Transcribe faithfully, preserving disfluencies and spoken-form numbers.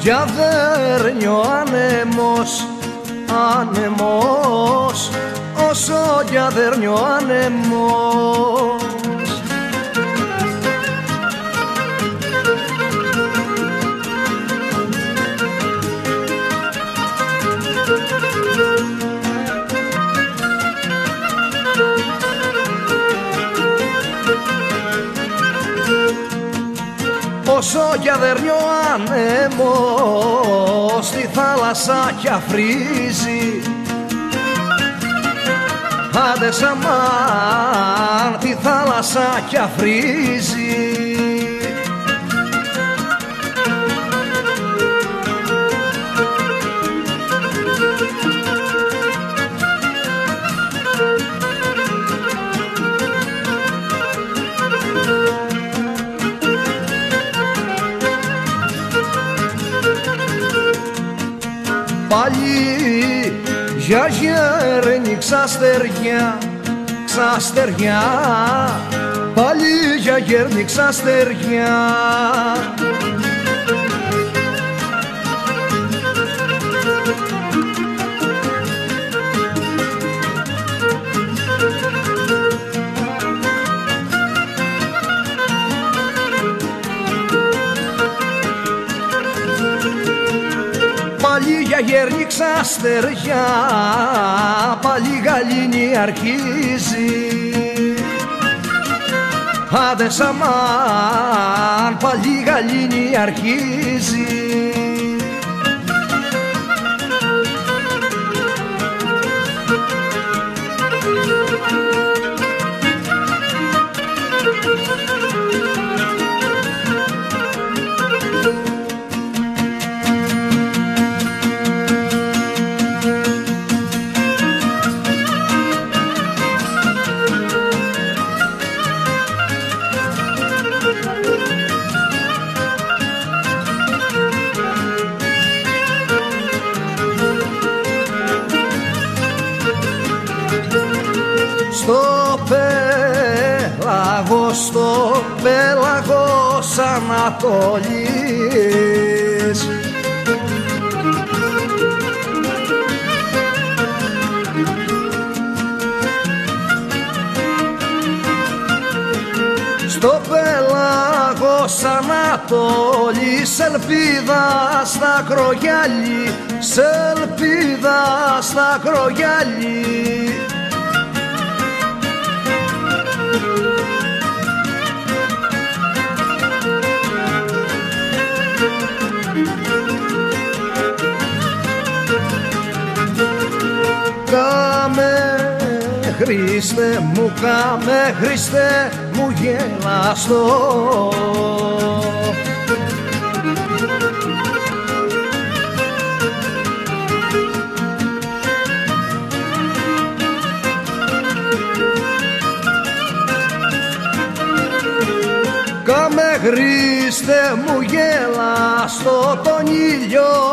για δέρνιο άνεμος, άνεμος, όσο για δέρνιο άνεμος. Όσο για δέρνιο άνεμος στη θάλασσα κι αφρίζει, άντε σαμάν τη θάλασσα κι αφρίζει. Πάλι για γέρνη ξαστεριά, ξαστεριά, πάλι για γέρνη ξαστεριά. Πάλι για γέρνη ξαστεριά, πάλι γαλήνη αρχίζει. Άντε σαμάν, πάλι γαλήνη αρχίζει. Στο πέλαγος, στο πέλαγος Ανατολής, στο πέλαγος Ανατολής, ελπίδα στα κρογιάλι, σ' ελπίδα στα κρογιάλι. Κάμε Χριστέ μου, κάμε Χριστέ μου γελαστό. Κάμε Χριστέ μου γελαστό τον ήλιο